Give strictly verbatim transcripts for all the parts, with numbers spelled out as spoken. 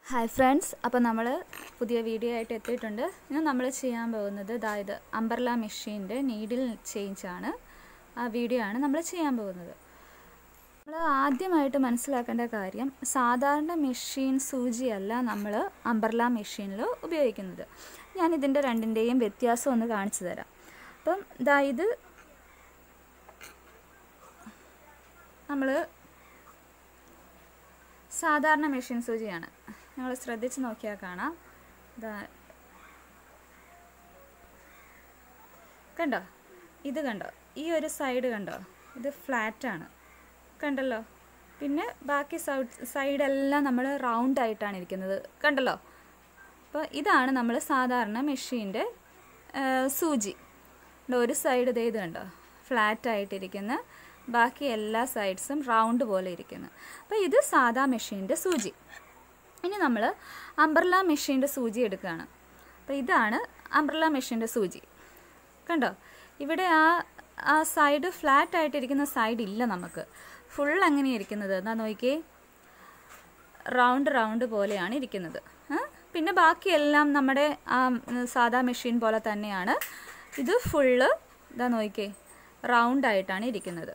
Hi friends, അപ്പോൾ നമ്മൾ പുതിയ വീഡിയോ ആയിട്ട് എത്തിയിട്ടുണ്ട്. ഇന്ന് നമ്മൾ ചെയ്യാൻ പോകുന്നത് അതായത് അംബ്രല്ല മെഷീൻ്റെ നീഡിൽ ചേഞ്ച് ആണ്. ആ വീഡിയോ ആണ് നമ്മൾ ചെയ്യാൻ പോകുന്നത്. നമ്മൾ ആദ്യമായിട്ട് മനസ്സിലാക്കേണ്ട കാര്യം സാധാരണ മെഷീൻ സൂചിയല്ല നമ്മൾ അംബ്രല്ല മെഷീനിൽ ഉപയോഗിക്കുന്നത്. ഞാൻ ഇതിൻ്റെ രണ്ടിൻ്റെയും വ്യത്യാസം ഒന്ന് കാണിച്ചു തരാം. അപ്പം അതായത് നമ്മൾ സാധാരണ മെഷീൻ സൂചിയാണ്. നിങ്ങൾ ശ്രദ്ധിച്ച് നോക്കിയാൽ കാണാം. ഇതാ കണ്ടോ, ഇത് കണ്ടോ, ഈ ഒരു സൈഡ് കണ്ടോ, ഇത് ഫ്ലാറ്റാണ് കണ്ടല്ലോ. പിന്നെ ബാക്കി സൈഡെല്ലാം നമ്മൾ റൗണ്ട് ആയിട്ടാണ് ഇരിക്കുന്നത് കണ്ടല്ലോ. അപ്പോൾ ഇതാണ് നമ്മൾ സാധാരണ മെഷീൻ്റെ സൂചി. ഒരു സൈഡ് ഇതേ ഇത് കണ്ടോ, ഫ്ലാറ്റായിട്ടിരിക്കുന്ന, ബാക്കി എല്ലാ സൈഡ്സും റൗണ്ട് പോലെ ഇരിക്കുന്നു. അപ്പോൾ ഇത് സാധാ മെഷീൻ്റെ സൂചി. ഇനി നമ്മൾ അംബ്രല്ല മെഷീൻ്റെ സൂചി എടുക്കുകയാണ്. അപ്പോൾ ഇതാണ് അംബ്രല്ല മെഷീൻ്റെ സൂചി കണ്ടോ. ഇവിടെ ആ ആ സൈഡ് ഫ്ലാറ്റ് ആയിട്ടിരിക്കുന്ന സൈഡ് ഇല്ല, നമുക്ക് ഫുൾ അങ്ങനെ ഇരിക്കുന്നത്. എന്താ നോക്കിയേ, റൗണ്ട് റൗണ്ട് പോലെയാണ് ഇരിക്കുന്നത്. പിന്നെ ബാക്കിയെല്ലാം നമ്മുടെ ആ സാധാ മെഷീൻ പോലെ തന്നെയാണ്. ഇത് ഫുള്ള് ഇതാ നോക്കിയേ, റൗണ്ട് ആയിട്ടാണ് ഇരിക്കുന്നത്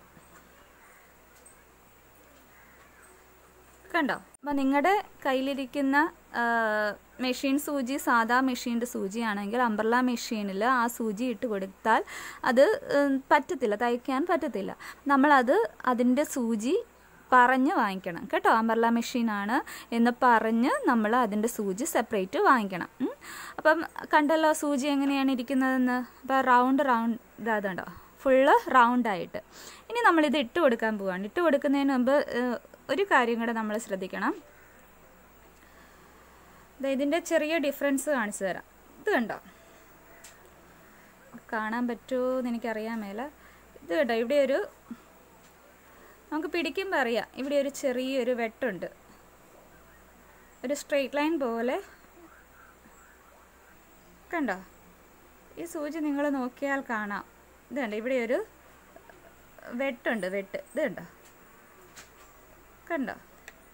കണ്ടോ. അപ്പം നിങ്ങളുടെ കയ്യിലിരിക്കുന്ന മെഷീൻ സൂചി സാധാ മെഷീൻ്റെ സൂചിയാണെങ്കിൽ അംബ്രല്ല മെഷീനിൽ ആ സൂചി ഇട്ട് കൊടുത്താൽ അത് പറ്റത്തില്ല, തയ്ക്കാൻ പറ്റത്തില്ല. നമ്മളത് അതിൻ്റെ സൂചി പറഞ്ഞ് വാങ്ങിക്കണം കേട്ടോ. അംബ്രല്ല മെഷീനാണ് എന്ന് പറഞ്ഞ് നമ്മൾ അതിൻ്റെ സൂചി സെപ്പറേറ്റ് വാങ്ങിക്കണം. അപ്പം കണ്ടല്ലോ സൂചി എങ്ങനെയാണ് ഇരിക്കുന്നതെന്ന്. അപ്പോൾ റൗണ്ട് റൗണ്ട് ഇതാതുണ്ടോ, ഫുള്ള് റൗണ്ടായിട്ട്. ഇനി നമ്മളിത് ഇട്ട് കൊടുക്കാൻ പോവുകയാണ്. ഇട്ട് കൊടുക്കുന്നതിന് മുമ്പ് ഒരു കാര്യം കൂടെ നമ്മൾ ശ്രദ്ധിക്കണം. ഇതിൻ്റെ ചെറിയ ഡിഫറൻസ് കാണിച്ചു തരാം. ഇത് കണ്ടോ, കാണാൻ പറ്റുമോ എന്ന് എനിക്കറിയാൻ മേല. ഇത് കണ്ടോ, ഇവിടെ ഒരു നമുക്ക് പിടിക്കുമ്പോൾ അറിയാം, ഇവിടെ ഒരു ചെറിയൊരു വെട്ടുണ്ട്, ഒരു സ്ട്രെയിറ്റ് ലൈൻ പോലെ കണ്ടോ. ഈ സൂചി നിങ്ങൾ നോക്കിയാൽ കാണാം. ഇത് കണ്ടോ, ഇവിടെ ഒരു വെട്ടുണ്ട്, വെട്ട് ഇത് കണ്ടോ കണ്ടോ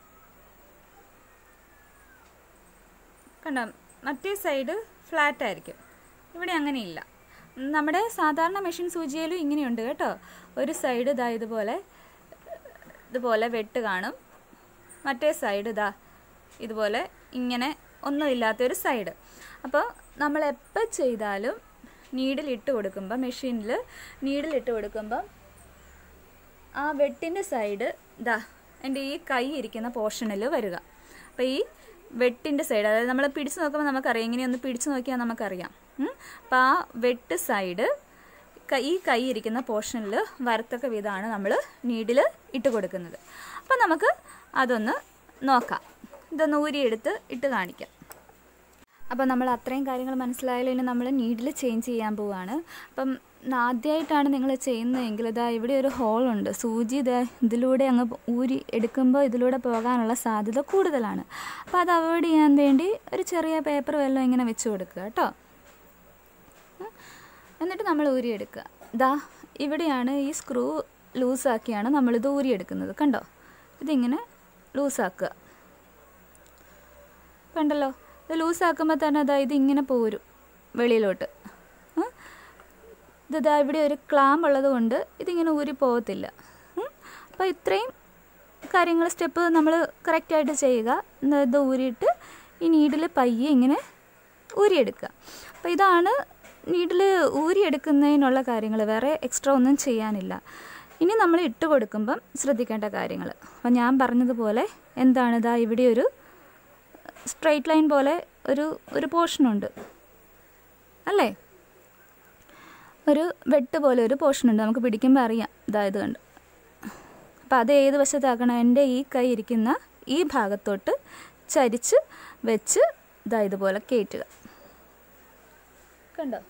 കണ്ടോ. മറ്റേ സൈഡ് ഫ്ലാറ്റ് ആയിരിക്കും, ഇവിടെ അങ്ങനെയില്ല. നമ്മുടെ സാധാരണ മെഷീൻ സൂചിയിലും ഇങ്ങനെയുണ്ട് കേട്ടോ. ഒരു സൈഡ് ഇതാ ഇതുപോലെ ഇതുപോലെ വെട്ട് കാണും, മറ്റേ സൈഡ് ഇതാ ഇതുപോലെ ഇങ്ങനെ ഒന്നുമില്ലാത്തൊരു സൈഡ്. അപ്പോൾ നമ്മൾ എപ്പോൾ ചെയ്താലും നീഡിലിട്ട് കൊടുക്കുമ്പോൾ, മെഷീനിൽ നീഡിലിട്ട് കൊടുക്കുമ്പം ആ വെട്ടിൻ്റെ സൈഡ് ഇതാ എൻ്റെ ഈ കൈ ഇരിക്കുന്ന പോർഷനിൽ വരിക. അപ്പോൾ ഈ വെട്ടിൻ്റെ സൈഡ്, അതായത് നമ്മൾ പിടിച്ച് നോക്കുമ്പോൾ നമുക്കറിയാം, ഇങ്ങനെയൊന്ന് പിടിച്ച് നോക്കിയാൽ നമുക്കറിയാം. അപ്പോൾ ആ വെട്ട് സൈഡ് ഈ കൈ ഇരിക്കുന്ന പോർഷനിൽ വരത്തക്ക വിധമാണ് നമ്മൾ നീഡിൽ ഇട്ട് കൊടുക്കുന്നത്. അപ്പോൾ നമുക്ക് അതൊന്ന് നോക്കാം. ഇതൊന്ന് ഊരിയെടുത്ത് ഇട്ട് കാണിക്കാം. അപ്പോൾ നമ്മൾ അത്രയും കാര്യങ്ങൾ മനസ്സിലായാലും ഇനി നമ്മൾ നീഡിൽ ചേഞ്ച് ചെയ്യാൻ പോവുകയാണ്. അപ്പം ആദ്യമായിട്ടാണ് നിങ്ങൾ ചെയ്യുന്നതെങ്കിൽ ഇതാ ഇവിടെ ഒരു ഹോളുണ്ട്, സൂചി ഇതാ ഇതിലൂടെ അങ്ങ് ഊരി എടുക്കുമ്പോൾ ഇതിലൂടെ പോകാനുള്ള സാധ്യത കൂടുതലാണ്. അപ്പോൾ അത് അവോയ്ഡ് ചെയ്യാൻ വേണ്ടി ഒരു ചെറിയ പേപ്പർ വല്ലതും ഇങ്ങനെ വെച്ച് കൊടുക്കുക കേട്ടോ. എന്നിട്ട് നമ്മൾ ഊരിയെടുക്കുക. ഇതാ ഇവിടെയാണ് ഈ സ്ക്രൂ ലൂസാക്കിയാണ് നമ്മളിത് ഊരിയെടുക്കുന്നത് കണ്ടോ. ഇതിങ്ങനെ ലൂസാക്കുക കണ്ടല്ലോ. ഇത് ലൂസാക്കുമ്പോൾ തന്നെ അതാ ഇതിങ്ങനെ പോരും വെളിയിലോട്ട്. ഇതാ ഇവിടെ ഒരു ക്ലാമ്പ് ഉള്ളത് കൊണ്ട് ഇതിങ്ങനെ ഊരി പോകത്തില്ല. അപ്പോൾ ഇത്രയും കാര്യങ്ങൾ സ്റ്റെപ്പ് നമ്മൾ കറക്റ്റായിട്ട് ചെയ്യുക. ഇത് ഊരിയിട്ട് ഈ നീഡിൽ പയ്യെ ഇങ്ങനെ ഊരിയെടുക്കുക. അപ്പോൾ ഇതാണ് നീഡിൽ ഊരിയെടുക്കുന്നതിനുള്ള കാര്യങ്ങൾ, വേറെ എക്സ്ട്രാ ഒന്നും ചെയ്യാനില്ല. ഇനി നമ്മൾ ഇട്ട് കൊടുക്കുമ്പം ശ്രദ്ധിക്കേണ്ട കാര്യങ്ങൾ. അപ്പോൾ ഞാൻ പറഞ്ഞതുപോലെ എന്താണ്, ഇതാ ഇവിടെ ഒരു സ്ട്രെയിറ്റ് ലൈൻ പോലെ ഒരു ഒരു പോർഷനുണ്ട് അല്ലേ, ഒരു വെട്ട് പോലെ ഒരു പോർഷനുണ്ട്, നമുക്ക് പിടിക്കുമ്പോൾ അറിയാം. ഇതായത് കണ്ട്. അപ്പോൾ അത് ഏത് വശത്താക്കണം, എൻ്റെ ഈ കൈ ഇരിക്കുന്ന ഈ ഭാഗത്തോട്ട് ചരിച്ച് വെച്ച് ഇതാ ഇതുപോലെ കയറ്റുക കണ്ടോ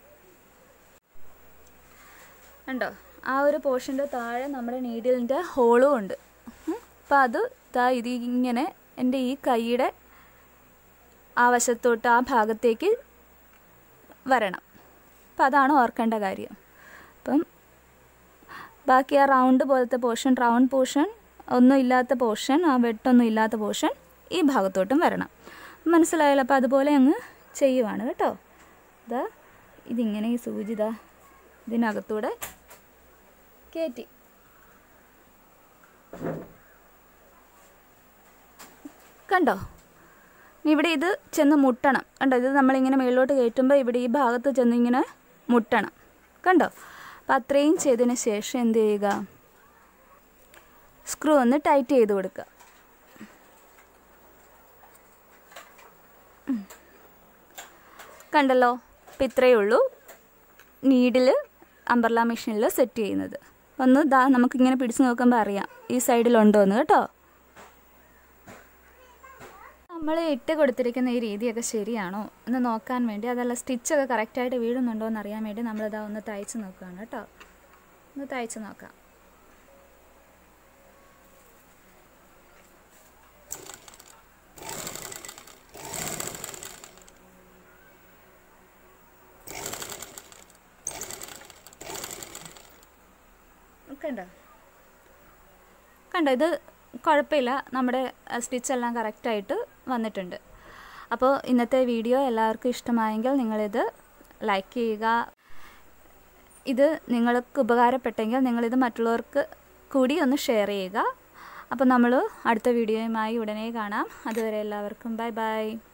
കണ്ടോ. ആ ഒരു പോർഷൻ്റെ താഴെ നമ്മുടെ നീഡിലിൻ്റെ ഹോളും ഉണ്ട്. അപ്പോൾ അത് ഇതാ ഇതിങ്ങനെ എൻ്റെ ഈ കൈയുടെ ആ വശത്തോട്ട് ആ ഭാഗത്തേക്ക് വരണം. അപ്പം അതാണ് ഓർക്കേണ്ട കാര്യം. അപ്പം ബാക്കി ആ റൗണ്ട് പോലത്തെ പോർഷൻ, റൗണ്ട് പോർഷൻ ഒന്നും ഇല്ലാത്ത പോർഷൻ, ആ വെട്ടൊന്നും ഇല്ലാത്ത പോർഷൻ ഈ ഭാഗത്തോട്ടും വരണം. മനസ്സിലായല്ലോ. അപ്പോൾ അതുപോലെ അങ്ങ് ചെയ്യുവാണ് കേട്ടോ. ഇതാ ഇതിങ്ങനെ ഈ സൂചി ഇതാ ഇതിനകത്തൂടെ കയറ്റി കണ്ടോ. ഇവിടെ ഇത് ചെന്ന് മുട്ടണം കണ്ടോ. ഇത് നമ്മളിങ്ങനെ മുകളിലോട്ട് കയറ്റുമ്പോൾ ഇവിടെ ഈ ഭാഗത്ത് ചെന്ന് ഇങ്ങനെ മുട്ടണം കണ്ടോ. അപ്പോൾ അത്രയും ചെയ്തതിന് ശേഷം എന്ത് ചെയ്യുക, സ്ക്രൂ ഒന്ന് ടൈറ്റ് ചെയ്ത് കൊടുക്കുക. കണ്ടല്ലോ. അപ്പം ഇത്രയേ ഉള്ളൂ നീഡിൽ അംബ്രല മെഷീനിൽ സെറ്റ് ചെയ്യുന്നത്. ഒന്ന് ദാ നമുക്കിങ്ങനെ പിടിച്ച് നോക്കുമ്പോൾ അറിയാം ഈ സൈഡിലുണ്ടോ എന്ന് കേട്ടോ. നമ്മൾ ഇട്ട് കൊടുത്തിരിക്കുന്ന ഈ രീതിയൊക്കെ ശരിയാണോ എന്ന് നോക്കാൻ വേണ്ടി, അതല്ല സ്റ്റിച്ചൊക്കെ കറക്റ്റായിട്ട് വീഴുന്നുണ്ടോ എന്ന് അറിയാൻ വേണ്ടി നമ്മളിതാ ഒന്ന് തയ്ച്ച് നോക്കുകയാണ് കേട്ടോ. ഒന്ന് തയ്ച്ച് നോക്കാം. കണ്ടോ കണ്ടോ ഇത് കുഴപ്പമില്ല, നമ്മുടെ സ്റ്റിച്ചെല്ലാം കറക്റ്റായിട്ട് വന്നിട്ടുണ്ട്. അപ്പോൾ ഇന്നത്തെ വീഡിയോ എല്ലാവർക്കും ഇഷ്ടമായെങ്കിൽ നിങ്ങളിത് ലൈക്ക് ചെയ്യുക. ഇത് നിങ്ങൾക്ക് ഉപകാരപ്പെട്ടെങ്കിൽ നിങ്ങളിത് മറ്റുള്ളവർക്ക് കൂടി ഒന്ന് ഷെയർ ചെയ്യുക. അപ്പോൾ നമ്മൾ അടുത്ത വീഡിയോയുമായി ഉടനെ കാണാം. അതുവരെ എല്ലാവർക്കും ബൈ ബൈ.